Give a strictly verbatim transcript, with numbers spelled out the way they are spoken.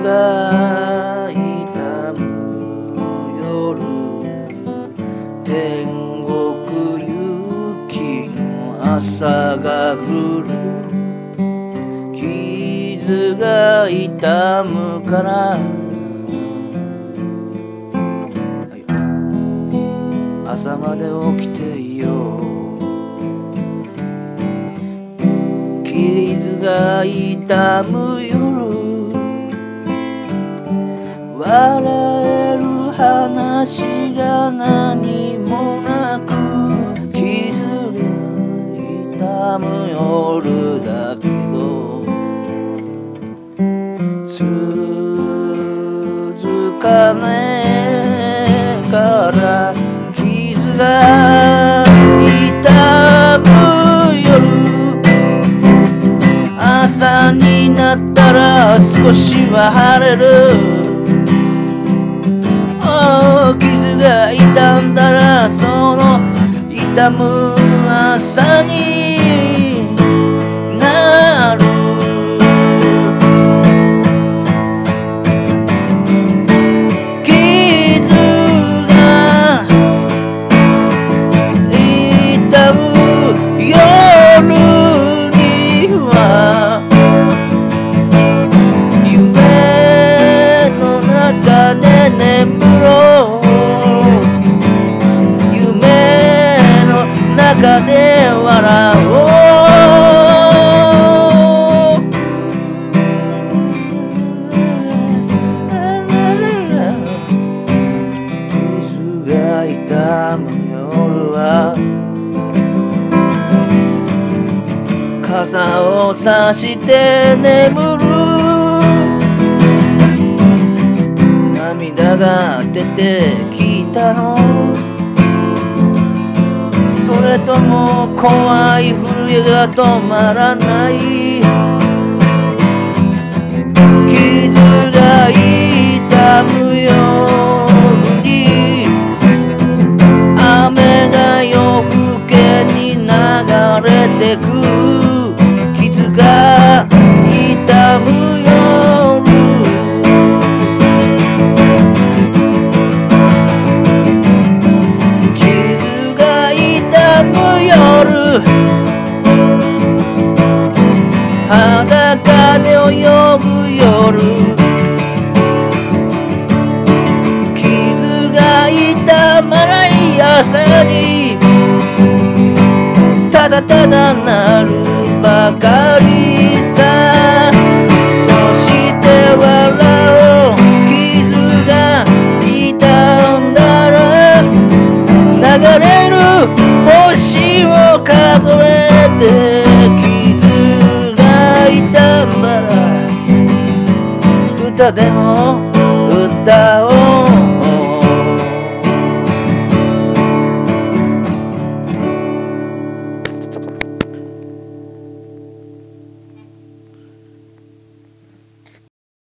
が痛む夜、天国行きの朝が来る、傷が痛むから朝まで起きていよう、傷が痛む夜、笑える話が何もなく、傷が痛む夜だけど続かねえから傷が痛む夜、朝になったら少しは晴れる、傷が痛んだらその痛む朝になる、傷が痛む夜には夢の中で眠ろう、中で笑おう、傷が痛む夜は傘をさして眠る、涙が出てきたの、それとも怖い震えが止まらない、傷が痛む夜に雨が夜更けに流れてく、傷が痛む夜、裸で泳ぐ夜、傷が痛まない朝にただただなるばかりさ、そして笑おう、傷が痛んだら流れる星を数えて、歌でも歌